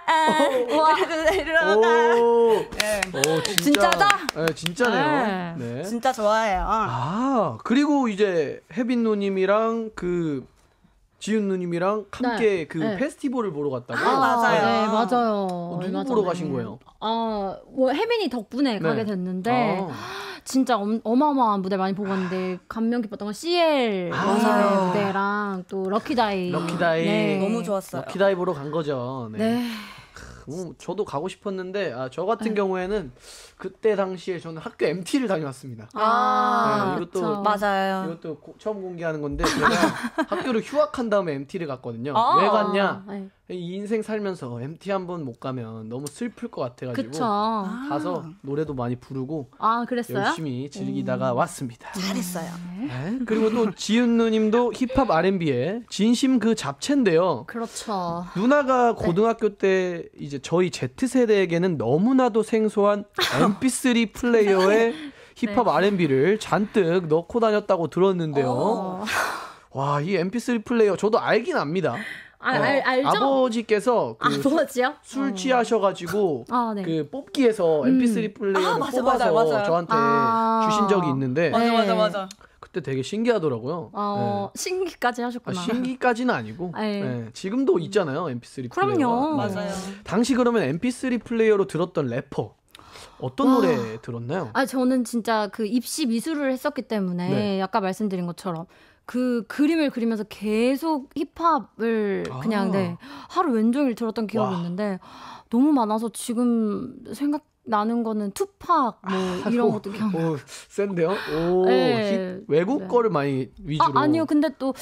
Speaker 2: 그래도 가.
Speaker 1: 오,
Speaker 2: 네.
Speaker 1: 진짜.
Speaker 2: 진짜죠?
Speaker 1: 네, 진짜네요. 네.
Speaker 2: 진짜 좋아해요.
Speaker 1: 그리고 이제 혜빈 누님이랑 그 지윤 누님이랑 함께 그 페스티벌을 보러 갔다고.
Speaker 2: 맞아요.
Speaker 3: 네, 맞아요.
Speaker 1: 누구
Speaker 3: 얼마
Speaker 1: 보러
Speaker 3: 전에.
Speaker 1: 가신 거예요?
Speaker 3: 혜민이 덕분에 가게 됐는데 진짜 어마어마한 무대 많이 보고 왔는데 감명 깊었던 건 CL
Speaker 2: 맞아요.
Speaker 3: 무대랑 또 럭키다이.
Speaker 1: 럭키다이.
Speaker 2: 너무 좋았어요.
Speaker 1: 럭키다이 보러 간 거죠.
Speaker 3: 네.
Speaker 1: 저도 가고 싶었는데 저 같은 경우에는 그때 당시에 저는 학교 MT를 다녀왔습니다. 이것도
Speaker 3: 그쵸.
Speaker 2: 맞아요.
Speaker 1: 이것도 처음 공개하는 건데 제가 학교를 휴학한 다음에 MT를 갔거든요. 왜
Speaker 3: 아,
Speaker 1: 갔냐?
Speaker 3: 네.
Speaker 1: 이 인생 살면서 MT 한 번 못 가면 너무 슬플 것 같아가지고
Speaker 3: 그쵸.
Speaker 1: 가서 노래도 많이 부르고
Speaker 3: 그랬어요?
Speaker 1: 열심히 즐기다가 왔습니다.
Speaker 2: 잘했어요.
Speaker 1: 네. 그리고 또 지윤 누님도 힙합 R&B에 진심 그 잡채인데요.
Speaker 3: 그렇죠.
Speaker 1: 누나가 고등학교 때 이제 저희 Z세대에게는 너무나도 생소한 MP3 플레이어에 힙합 R&B를 잔뜩 넣고 다녔다고 들었는데요. 와, 이 MP3 플레이어 저도 알긴 압니다.
Speaker 3: 알죠?
Speaker 1: 아버지께서
Speaker 3: 뭐지요?
Speaker 1: 술 취하셔가지고
Speaker 3: 네.
Speaker 1: 그 뽑기에서 MP3 플레이어를
Speaker 2: 맞아,
Speaker 1: 뽑아서
Speaker 2: 맞아.
Speaker 1: 저한테 주신 적이 있는데
Speaker 2: 맞아.
Speaker 1: 그때 되게 신기하더라고요.
Speaker 3: 신기까지 하셨구나.
Speaker 1: 신기까지는 아니고 지금도 있잖아요 MP3 플레이어가.
Speaker 3: 그럼요.
Speaker 2: 맞아요.
Speaker 1: 당시 그러면 MP3 플레이어로 들었던 래퍼 어떤 노래 들었나요?
Speaker 3: 저는 진짜 그 입시 미술을 했었기 때문에 아까 말씀드린 것처럼 그 그림을 그리면서 계속 힙합을 그냥 하루 웬종일 들었던 기억이 있는데 너무 많아서 지금 생각나는 거는 투팍 이런 것도 기억.
Speaker 1: 센데요? 외국 거를 많이 위주로.
Speaker 3: 아니요. 근데 또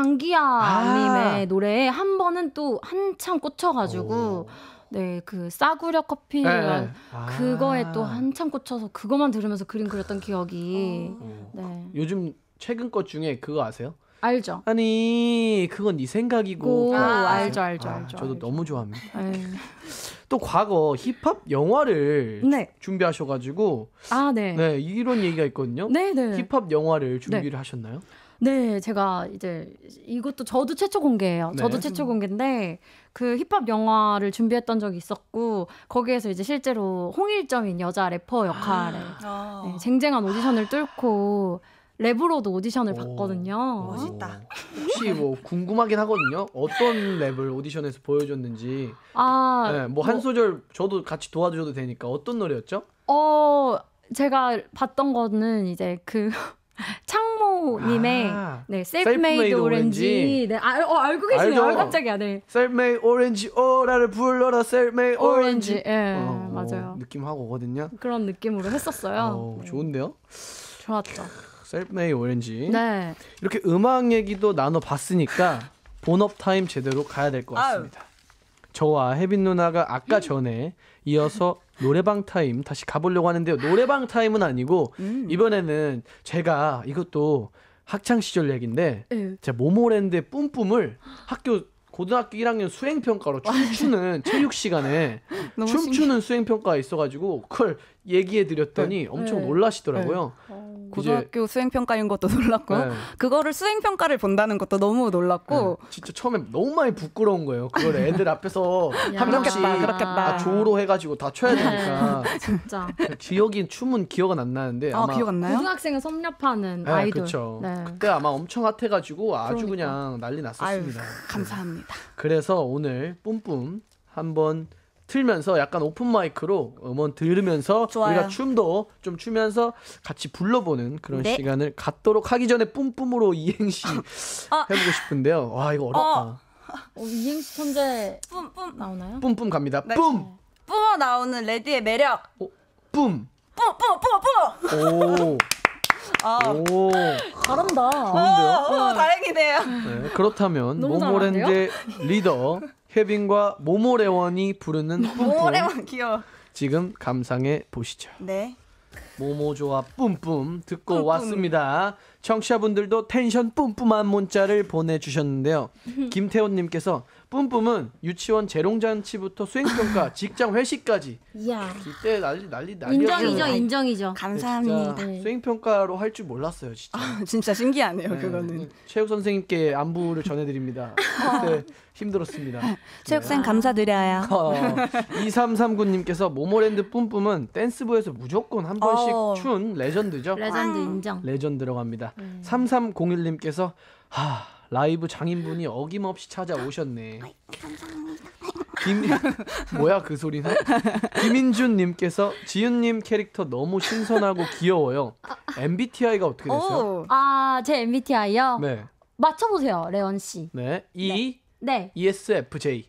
Speaker 3: 장기하님의 노래에 한 번은 또 한참 꽂혀가지고 그 싸구려 커피 그거에 또 한참 꽂혀서 그거만 들으면서 그림 그렸던 기억이.
Speaker 1: 요즘 최근 것 중에 그거 아세요?
Speaker 3: 알죠.
Speaker 1: 아니 그건 네 생각이고.
Speaker 3: 알죠.
Speaker 1: 저도 너무 좋아합니다. 또 과거 힙합 영화를 준비하셔가지고 이런 얘기가 있거든요. 힙합 영화를 준비를 하셨나요?
Speaker 3: 네, 제가 이제 이것도 저도 최초 공개예요. 저도 최초 공개인데 그 힙합 영화를 준비했던 적이 있었고 거기에서 이제 실제로 홍일점인 여자 래퍼 역할에 쟁쟁한 오디션을 뚫고 랩으로도 오디션을 봤거든요.
Speaker 2: 멋있다.
Speaker 1: 혹시 뭐 궁금하긴 하거든요. 어떤 랩을 오디션에서 보여줬는지.
Speaker 3: 아,
Speaker 1: 네, 뭐 한 소절 저도 같이 도와줘도 되니까 어떤 노래였죠?
Speaker 3: 제가 봤던 거는 이제 그 창모님의 네, Self-Made Orange. 네, 알고 계시네요.
Speaker 1: 알죠.
Speaker 3: 깜짝이야. 네.
Speaker 1: Self-Made Orange 오라를 불러라 Self-Made Orange.
Speaker 3: 예, 맞아요.
Speaker 1: 느낌 하고 오거든요.
Speaker 3: 그런 느낌으로 했었어요.
Speaker 1: 좋은데요?
Speaker 3: 좋았죠.
Speaker 1: Self-Made Orange.
Speaker 3: 네.
Speaker 1: 이렇게 음악 얘기도 나눠봤으니까 본업 타임 제대로 가야 될 것 같습니다. 저와 혜빈 누나가 아까 전에 이어서 노래방 타임 다시 가보려고 하는데요. 노래방 타임은 아니고 이번에는 제가 이것도 학창 시절 얘기인데 제가 모모랜드의 뿜뿜을 고등학교 1학년 수행평가로 춤추는 체육 시간에 춤추는 수행평가가 있어가지고 그걸 얘기해드렸더니 엄청 놀라시더라고요.
Speaker 2: 고등학교 수행평가인 것도 놀랐고
Speaker 1: 네.
Speaker 2: 그거를 수행평가를 본다는 것도 너무 놀랐고
Speaker 1: 진짜 처음에 너무 많이 부끄러운 거예요. 그걸 애들 앞에서 한 명씩
Speaker 2: 그렇겠다.
Speaker 1: 조로 해가지고 다 춰야 되니까.
Speaker 3: 진짜.
Speaker 1: 기억인 춤은 기억은 안 나는데 아마
Speaker 2: 기억 안 나요?
Speaker 3: 고등학생을 섭렵하는
Speaker 1: 네,
Speaker 3: 아이돌.
Speaker 1: 그렇죠.
Speaker 3: 네.
Speaker 1: 그때 아마 엄청 핫해가지고 아주
Speaker 3: 그러니까.
Speaker 1: 그냥 난리 났었습니다.
Speaker 2: 감사합니다.
Speaker 1: 그래서 오늘 뿜뿜 한번 틀면서 약간 오픈 마이크로 음원 들으면서
Speaker 2: 좋아요.
Speaker 1: 우리가 춤도 좀 추면서 같이 불러보는 그런
Speaker 2: 네.
Speaker 1: 시간을 갖도록 하기 전에 뿜뿜으로 이행시 해보고 싶은데요. 와 이거 어렵다.
Speaker 3: 이행시 천재
Speaker 2: 뿜뿜
Speaker 3: 나오나요?
Speaker 1: 뿜뿜 갑니다.
Speaker 2: 네.
Speaker 1: 뿜!
Speaker 2: 뿜어 나오는 레디의 매력.
Speaker 1: 뿜!
Speaker 2: 뿜.
Speaker 1: 오!
Speaker 3: 잘한다.
Speaker 1: 좋은데요?
Speaker 2: 다행이네요.
Speaker 1: 네, 그렇다면
Speaker 3: 너무
Speaker 1: 모모랜드의 리더 혜빈과 모모레원이 부르는 뿜뿜
Speaker 2: 모래만 귀여워.
Speaker 1: 지금 감상해 보시죠.
Speaker 2: 네.
Speaker 1: 모모조와 뿜뿜 듣고 왔습니다. 청취자분들도 텐션 뿜뿜한 문자를 보내주셨는데요. 김태훈님께서 뿜뿜은 유치원 재롱잔치부터 수행평가, 직장 회식까지
Speaker 3: 이야.
Speaker 1: 이때 난리
Speaker 3: 인정이죠, 인정이죠.
Speaker 2: 감사합니다.
Speaker 3: 네.
Speaker 1: 수행평가로 할 줄 몰랐어요, 진짜.
Speaker 2: 진짜 신기하네요.
Speaker 1: 네,
Speaker 2: 그거는.
Speaker 1: 체육 선생님께 안부를 전해드립니다. 그때 힘들었습니다.
Speaker 2: 체육생 감사드려요.
Speaker 1: 2339님께서 모모랜드 뿜뿜은 댄스부에서 무조건 한 번씩 춘 레전드죠.
Speaker 3: 레전드 인정.
Speaker 1: 레전드라고 합니다. 3301님께서 라이브 장인분이 어김없이 찾아오셨네. 뭐야 그 소리는? 김인준님께서 지윤님 캐릭터 너무 신선하고 귀여워요. MBTI가 어떻게 되세요?
Speaker 3: 제 MBTI요?
Speaker 1: 네.
Speaker 3: 맞춰보세요, 레원 씨.
Speaker 1: 네.
Speaker 3: 네.
Speaker 1: ESFJ.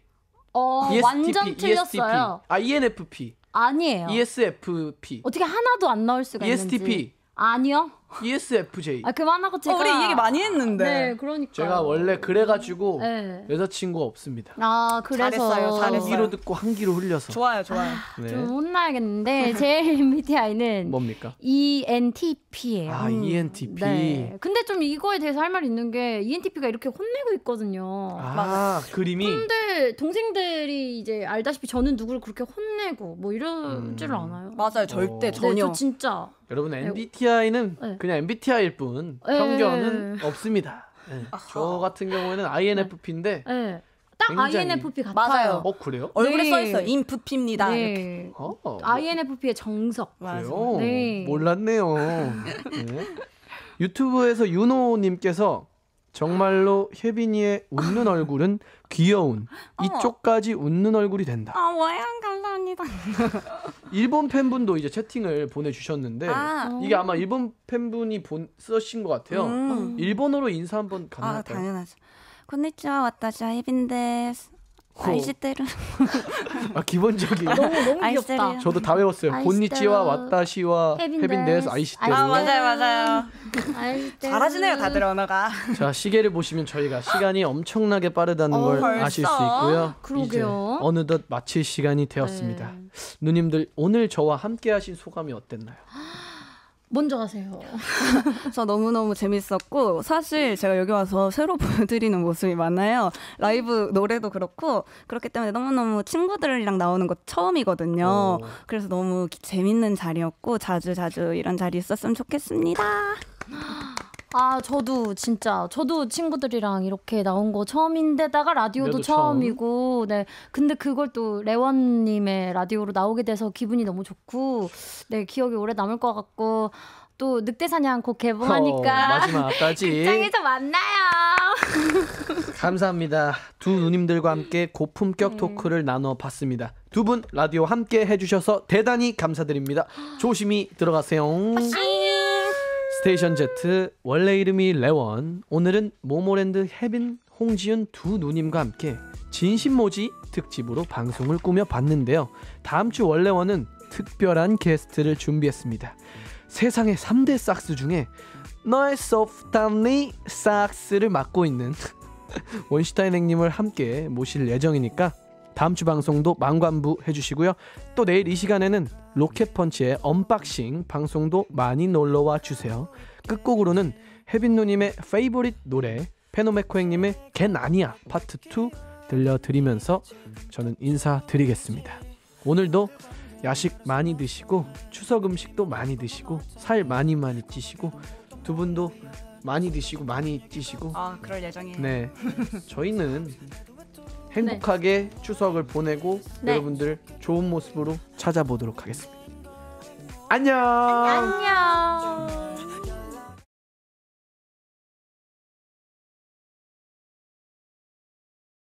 Speaker 3: 완전 틀렸어요.
Speaker 1: ENFP.
Speaker 3: 아니에요.
Speaker 1: ESFP.
Speaker 3: 어떻게 하나도 안 나올 수가 있는지.
Speaker 1: ESTP.
Speaker 3: 아니요.
Speaker 1: ESFJ.
Speaker 3: 그만하고 제가.
Speaker 2: 우리 이 얘기 많이 했는데.
Speaker 3: 네, 그러니까.
Speaker 1: 제가 원래 그래가지고
Speaker 3: 네.
Speaker 1: 여자친구가 없습니다.
Speaker 3: 그래서.
Speaker 2: 잘했어요.
Speaker 1: 한 귀로 듣고 한 귀로 흘려서.
Speaker 2: 좋아요.
Speaker 1: 네.
Speaker 3: 좀 혼나야겠는데 제 MBTI는
Speaker 1: 뭡니까?
Speaker 3: ENTP예요.
Speaker 1: ENTP.
Speaker 3: 네. 근데 좀 이거에 대해서 할 말이 있는 게 ENTP가 이렇게 혼내고 있거든요.
Speaker 1: 그림이.
Speaker 3: 근데 동생들이 이제 알다시피 저는 누구를 그렇게 혼내고 뭐 이러지를 않아요.
Speaker 2: 맞아요. 절대
Speaker 3: 네,
Speaker 2: 전혀.
Speaker 3: 저 진짜.
Speaker 1: 여러분 MBTI는 그냥 MBTI일 뿐 편견은 없습니다. 네. 저 같은 경우에는 INFP인데
Speaker 3: 네. 딱
Speaker 1: 굉장히...
Speaker 3: INFP 같아요.
Speaker 2: 맞아요.
Speaker 1: 그래요?
Speaker 2: 얼굴에
Speaker 3: 네.
Speaker 2: 써있어요. 인프피입니다.
Speaker 3: 네. INFP의 정석.
Speaker 1: 그래요?
Speaker 3: 네.
Speaker 1: 몰랐네요. 네. 유튜브에서 윤호님께서 정말로 혜빈이의 웃는 얼굴은 귀여운 이쪽까지 웃는 얼굴이 된다.
Speaker 2: 뭐야 감사합니다.
Speaker 1: 일본 팬분도 이제 채팅을 보내주셨는데 이게 아마 일본 팬분이 쓰신 것 같아요. 일본어로 인사 한번 가능할까요?
Speaker 2: 당연하죠. 곤니치와 와타시 혜빈 데스. 아이시테르.
Speaker 1: 기본적인.
Speaker 3: 너무 귀엽다.
Speaker 1: 저도 다 외웠어요.
Speaker 3: 아이시테르.
Speaker 1: 곤니치와 와타시와 혜빈데스 아이시테르.
Speaker 2: 맞아요.
Speaker 3: 아이시테르.
Speaker 2: 잘하시네요 다들 언어가.
Speaker 1: 자, 시계를 보시면 저희가 시간이 엄청나게 빠르다는 걸
Speaker 2: 벌써?
Speaker 1: 아실 수 있고요.
Speaker 3: 그러게요.
Speaker 1: 이제 어느덧 마칠 시간이 되었습니다.
Speaker 3: 네.
Speaker 1: 누님들 오늘 저와 함께 하신 소감이 어땠나요?
Speaker 3: 먼저 하세요.
Speaker 2: 저 너무너무 재밌었고 사실 제가 여기 와서 새로 보여드리는 모습이 많아요. 라이브 노래도 그렇고 그렇기 때문에 너무너무 친구들이랑 나오는 거 처음이거든요. 그래서 너무 재밌는 자리였고 자주 이런 자리 있었으면 좋겠습니다.
Speaker 3: 저도 친구들이랑 이렇게 나온 거 처음인데다가 라디오도 처음이고, 네. 근데 그걸 또 레원님의 라디오로 나오게 돼서 기분이 너무 좋고, 네, 기억이 오래 남을 것 같고, 또 늑대사냥 곧 개봉하니까
Speaker 1: 마지막까지
Speaker 3: 극장에서 만나요.
Speaker 1: 감사합니다. 두 누님들과 함께 고품격 토크를 나눠봤습니다. 두 분 라디오 함께 해주셔서 대단히 감사드립니다. 조심히 들어가세요. 스테이션 Z 원래 이름이 레원. 오늘은 모모랜드 혜빈, 홍지윤 두 누님과 함께 진심모지 특집으로 방송을 꾸며봤는데요. 다음 주 원래원은 특별한 게스트를 준비했습니다. 세상의 3대 삭스 중에 너의 소프트니 삭스를 맡고 있는 원슈타인행님을 함께 모실 예정이니까 다음 주 방송도 만관부 해주시고요. 또 내일 이 시간에는 로켓펀치의 언박싱 방송도 많이 놀러와 주세요. 끝곡으로는 혜빈 누님의 페이보릿 노래 페노메코행님의 걘 아니야 파트 2 들려드리면서 저는 인사드리겠습니다. 오늘도 야식 많이 드시고 추석 음식도 많이 드시고 살 많이 찌시고 두 분도 많이 드시고 많이 찌시고
Speaker 2: 그럴 예정이에요.
Speaker 1: 네, 저희는 행복하게 추석을 보내고 여러분들 좋은 모습으로 찾아보도록 하겠습니다. 안녕.
Speaker 3: 안녕.